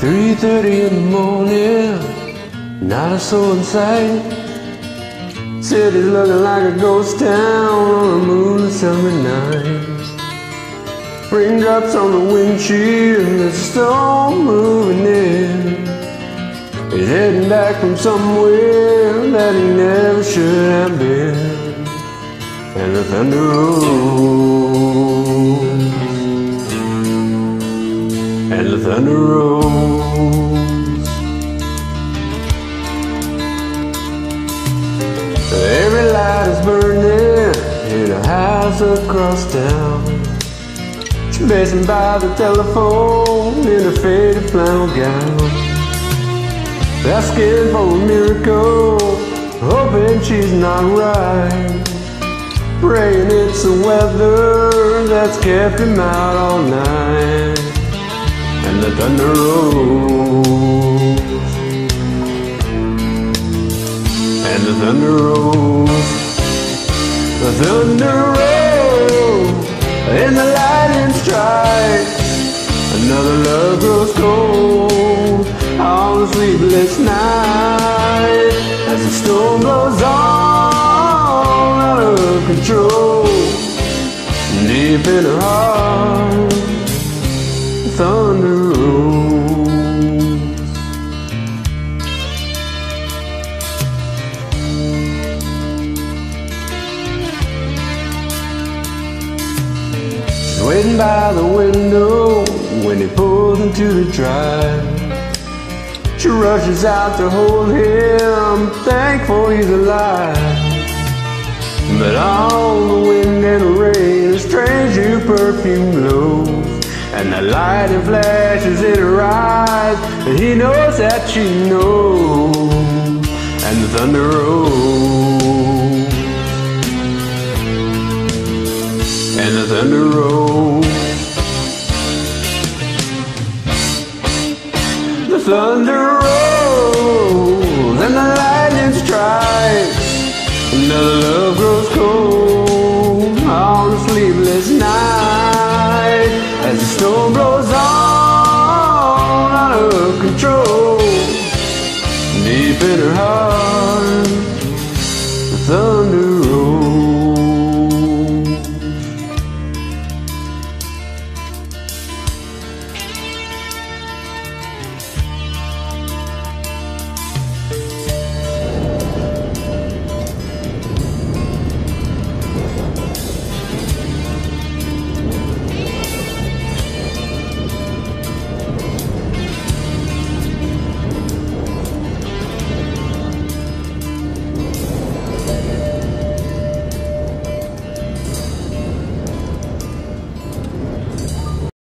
3:30 in the morning, not a soul in sight. City's looking like a ghost town on a moonlit summer night. Raindrops on the windshield, there's a storm moving in. He's heading back from somewhere that he never should have been. And the thunder rolls, and the thunder rolls. Every light is burning in a house across town. She's pacing by the telephone in a faded flannel gown, asking for a miracle, hoping she's not right, praying it's the weather that's kept him out all night. And the thunder rolls, and the thunder rolls, the thunder rolls, and the lightning strikes. Another love grows cold on a sleepless night, as the storm blows on out of control. Deep in her heart, the thunder rolls. She's waiting by the window when he pulls into the drive. She rushes out to hold him, thankful he's alive. But all the wind and the rain, a strange new perfume blows, and the lightning flashes in her eyes, and he knows that she knows. And the thunder rolls, and the thunder rolls. The thunder rolls and the lightning strikes. Another love grows cold on a sleepless night, as the storm blows on out of control. Deep in her heart, the thunder rolls.